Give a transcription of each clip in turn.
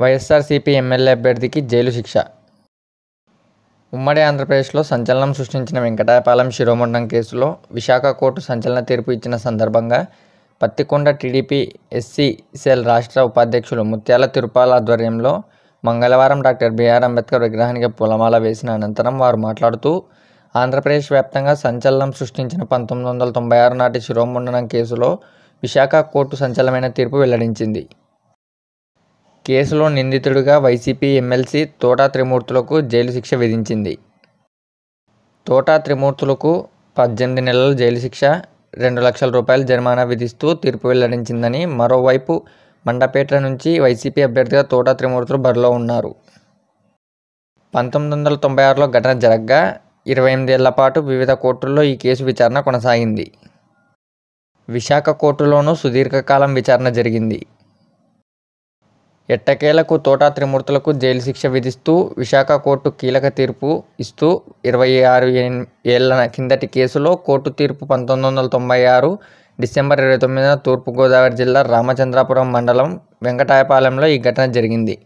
YSRCP MLA అభ్యర్థికి jail శిక్ష. ఉమ్మడి ఆంధ్రప్రదేశ్లో సంచలనం సృష్టించిన వెంకటాయపాలెం శిరోమండలం కేసులో విశాఖ కోర్టు సంచలన తీర్పు ఇచ్చిన సందర్భంగా పత్తికొండ టీడీపీ ఎస్సీ సెల్ రాష్ట్ర ఉపాధ్యక్షులు ముత్యాల తిరుపాల ఆధ్వర్యంలో మంగళవారం డాక్టర్ బిఆర్ అంబేద్కర్ విగ్రహానికి పూలమాల వేసిన అనంతరం వారు మాట్లాడుతూ, ఆంధ్రప్రదేశ్ వ్యాప్తంగా సంచలనం సృష్టించిన 1996 నాటి శిరోమండలం కేసులో విశాఖ కోర్టు సంచలనమైన తీర్పు వెల్లడించింది. కేసులో నిందితుడిగా వైసీపీ ఎమ్మెల్సీ తోట త్రిమూర్తులకు జైలు శిక్ష విధించింది. తోట త్రిమూర్తులకు 18 నెలల జైలు శిక్ష, 2 లక్షల రూపాయల జరిమానా విధిస్తూ తీర్పు వెల్లడించిందని, మరోవైపు మండపేట నుంచి వైసీపీ అభ్యర్థిగా తోట త్రిమూర్తులు బరిలో ఉన్నారు. 1996లో ఘటన జరగ్గా 28 ఏళ్ల పాటు వివిధ కోర్టుల్లో ఈ కేసు విచారణ కొనసాగింది. విశాఖ కోర్టులోనూ సుదీర్ఘకాలం విచారణ జరిగింది. ఎట్టకేలకు తోట త్రిమూర్తులకు జైలు శిక్ష విధిస్తూ విశాఖ కోర్టు కీలక తీర్పు ఇస్తూ 26 ఏళ్ల కిందటి కేసులో కోర్టు తీర్పు 1996 డిసెంబర్ 29న తూర్పుగోదావరి జిల్లా రామచంద్రాపురం మండలం వెంకటాయపాలెంలో ఈ ఘటన జరిగింది.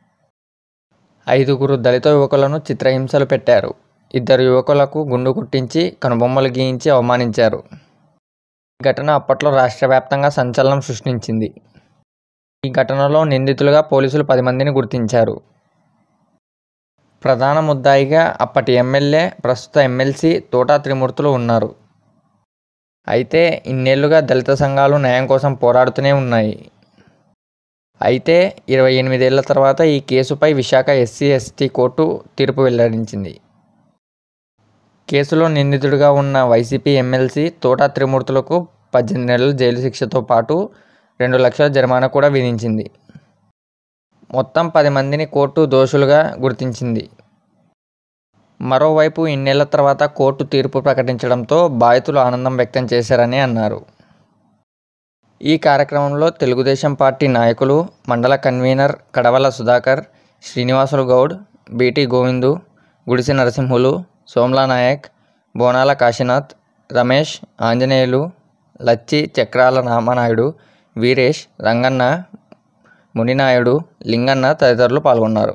5 దళిత యువకులను చిత్రహింసలు పెట్టారు. 2 యువకులకు గుండు కొట్టించి కనుబొమ్మలు గీయించి అవమానించారు. ఈ ఘటన అప్పట్లో రాష్ట్ర వ్యాప్తంగా సంచలనం సృష్టించింది. ఈ ఘటనలో నిందితులుగా పోలీసులు 10 మందిని గుర్తించారు. ప్రధాన ముద్దాయిగా అప్పటి ఎమ్మెల్యే, ప్రస్తుత ఎమ్మెల్సీ తోట త్రిమూర్తులు ఉన్నారు. అయితే ఇన్నేళ్లుగా దళిత సంఘాలు న్యాయం కోసం పోరాడుతూనే ఉన్నాయి. అయితే 28 ఏళ్ల తర్వాత ఈ కేసుపై విశాఖ ఎస్సీ ఎస్టీ కోర్టు తీర్పు వెల్లడించింది. కేసులో నిందితుడిగా ఉన్న వైసీపీ ఎమ్మెల్సీ తోట త్రిమూర్తులకు 18 నెలల జైలు శిక్షతో పాటు 2 లక్షల జరిమానా కూడా విధించింది. మొత్తం 10 మందిని కోర్టు దోషులుగా గుర్తించింది. మరోవైపు ఇన్నేళ్ల తర్వాత కోర్టు తీర్పు ప్రకటించడంతో బాధితులు ఆనందం వ్యక్తం చేశారని అన్నారు. ఈ కార్యక్రమంలో తెలుగుదేశం పార్టీ నాయకులు, మండల కన్వీనర్ కడవల సుధాకర్, శ్రీనివాసులు గౌడ్, బీటీ గోవిందు, గుడిసి నరసింహులు, సోమ్లా నాయక్, బోనాల కాశీనాథ్, రమేష్, ఆంజనేయులు, లచ్చి, చక్రాల రామనాయుడు, వీరేష్, రంగన్న, మునినాయుడు, లింగన్న తదితరులు పాల్గొన్నారు.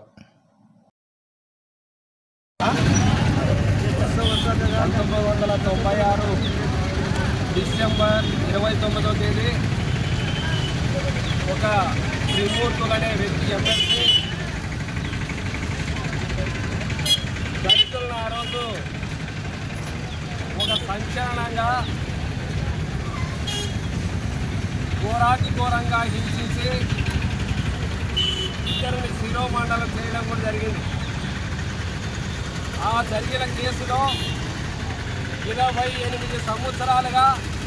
1996 డిసెంబర్ 29వ తేదీ ఒక త్రిమూర్తులు అనే వ్యక్తి ఎమ్మెల్సీ దళితులను ఆ రోజు ఒక సంచలనంగా ఘోరంగా హింసించి ఇద్దరిని శిరోమండలం చేయడం కూడా జరిగింది. ఆ జరిగిన కేసులో 28 సంవత్సరాలుగా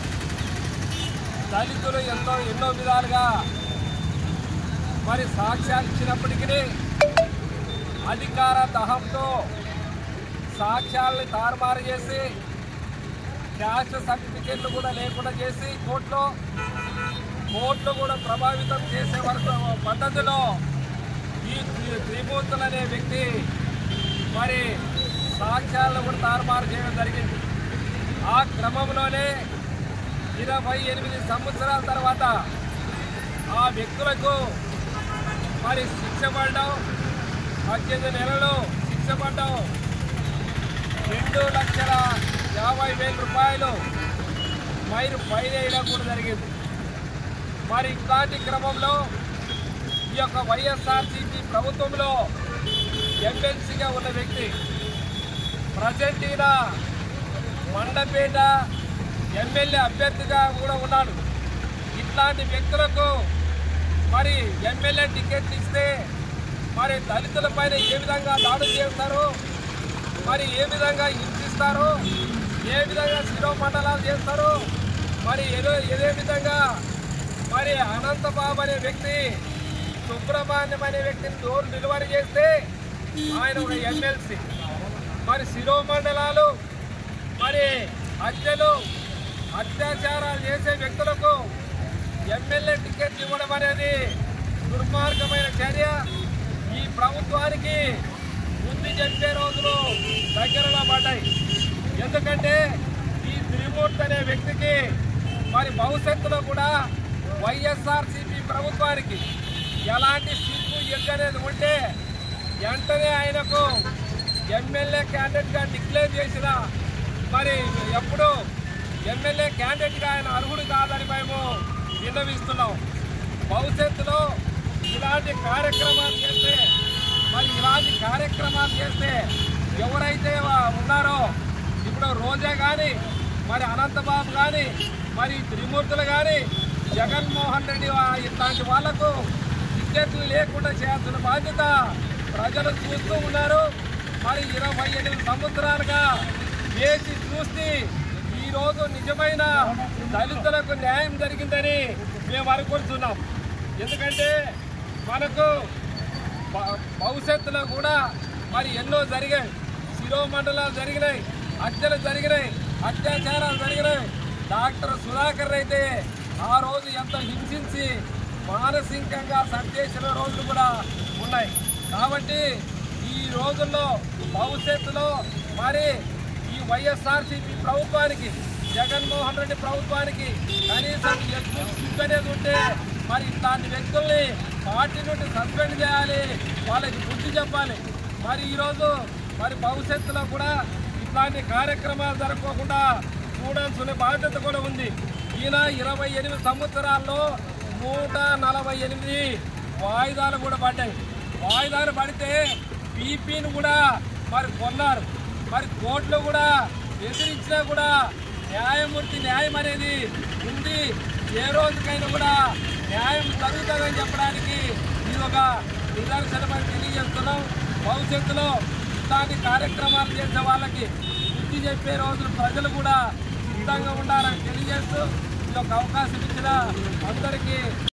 దళితులు ఎన్నో విధాలుగా మరి సాక్ష్యాలు ఇచ్చినప్పటికీ అధికార దహంతో సాక్ష్యాలని తారుమారు చేసి క్యాస్ట్ సర్టిఫికెట్లు కూడా లేకుండా చేసి కోర్టులు కూడా ప్రభావితం చేసే వరకు పద్ధతిలో ఈ త్రిమూర్తులు అనే వ్యక్తి మరి సాక్ష్యాలను కూడా తారుమారు చేయడం జరిగింది. ఆ క్రమంలోనే 28 సంవత్సరాల తర్వాత ఆ వ్యక్తులకు మరి శిక్ష పడ్డం, 18 నెలలు శిక్ష పడ్డం, 2,50,000 రూపాయలు ఫైన్ వేయడం కూడా జరిగింది. మరి ఇలాంటి క్రమంలో ఈ యొక్క వైఎస్ఆర్సీపీ ప్రభుత్వంలో ఎమ్మెల్సీగా ఉన్న వ్యక్తి ప్రజెంట్ ఈయన మండపేట ఎమ్మెల్యే అభ్యర్థిగా కూడా ఉన్నాడు. ఇట్లాంటి వ్యక్తులకు మరి ఎమ్మెల్యే టికెట్ ఇస్తే మరి దళితుల పైన ఏ విధంగా దాడులు చేస్తారు, మరి ఏ విధంగా హింసిస్తారు, ఏ విధంగా శిరోమండలాలు చేస్తారు, మరి ఏదే విధంగా మరి అనంతబాబు అనే వ్యక్తి, సుబ్రహ్మణ్యం అనే వ్యక్తిని డోర్ డెలివరీ చేస్తే ఆయన ఒక ఎమ్మెల్సీ, మరి శిరోమండలాలు, మరి హత్యలు, అత్యాచారాలు చేసే వ్యక్తులకు ఎమ్మెల్యే టికెట్ ఇవ్వడం అనేది దుర్మార్గమైన చర్య. ఈ ప్రభుత్వానికి బుద్ధి చెప్పే రోజులు దగ్గరలో పడ్డాయి. ఎందుకంటే ఈ త్రిమూర్తి అనే వ్యక్తికి మరి భవిష్యత్తులో కూడా వైఎస్ఆర్సీపీ ప్రభుత్వానికి ఎలాంటి సిగ్గు అనేది ఉంటే వెంటనే ఆయనకు ఎమ్మెల్యే క్యాండిడేట్గా డిక్లేర్ చేసిన మరి ఎప్పుడు ఎమ్మెల్యే క్యాండిడేట్గా ఆయన అర్హుడు కాదని మేము విన్నవిస్తున్నాం. భవిష్యత్తులో ఇలాంటి కార్యక్రమాలు చేస్తే ఎవరైతే ఉన్నారో ఇప్పుడు రోజా కానీ మరి అనంతబాబు కానీ మరి త్రిమూర్తులు కానీ జగన్మోహన్ రెడ్డి ఇట్లాంటి వాళ్లకు టికెట్లు లేకుండా చేయాల్సిన బాధ్యత ప్రజలు చూస్తూ ఉన్నారు. మరి 28 సంవత్సరాలుగా వేసి చూసి ఈరోజు నిజమైన దళితులకు న్యాయం జరిగిందని మేము అనుకుంటున్నాం. ఎందుకంటే మనకు భవిష్యత్తులో కూడా మరి ఎన్నో జరిగాయి, శిరోమండలాలు జరిగినాయి, హత్యలు జరిగినాయి, అత్యాచారాలు జరిగినాయి. డాక్టర్ సుధాకర్ అయితే ఆ రోజు ఎంత హింసించి మానసికంగా సందేశించిన రోజులు కూడా ఉన్నాయి. కాబట్టి ఈ రోజుల్లో భవిష్యత్తులో మరి ఈ వైఎస్ఆర్సీపీ ప్రభుత్వానికి జగన్మోహన్ రెడ్డి ప్రభుత్వానికి కనీసం అనేది ఉంటే మరి ఇట్లాంటి వ్యక్తుల్ని పార్టీ నుండి సస్పెండ్ చేయాలి, వాళ్ళకి బుద్ధి చెప్పాలి. మరి ఈరోజు మరి భవిష్యత్తులో కూడా ఇట్లాంటి కార్యక్రమాలు జరగకుండా చూడాల్సిన బాధ్యత కూడా ఉంది. ఈయన 28 సంవత్సరాల్లో 148 వాయిదాలు కూడా పడ్డాయి. వాయిదాలు పడితే పీపీని కూడా మరి కొన్నారు. మరి కోర్టులో కూడా ఎదిరించినా కూడా న్యాయమూర్తి న్యాయం అనేది ఉంది. ఏ రోజుకైనా కూడా న్యాయం జరుగుతుందని చెప్పడానికి ఇది ఒక నిదర్శనమని తెలియజేస్తున్నాం. భవిష్యత్తులో ఇట్లాంటి కార్యక్రమాలు చేసే వాళ్ళకి బుద్ధి చెప్పే రోజులు ప్రజలు కూడా సిద్ధంగా ఉండాలని తెలియజేస్తూ ఈ యొక్క అవకాశం ఇచ్చిన అందరికీ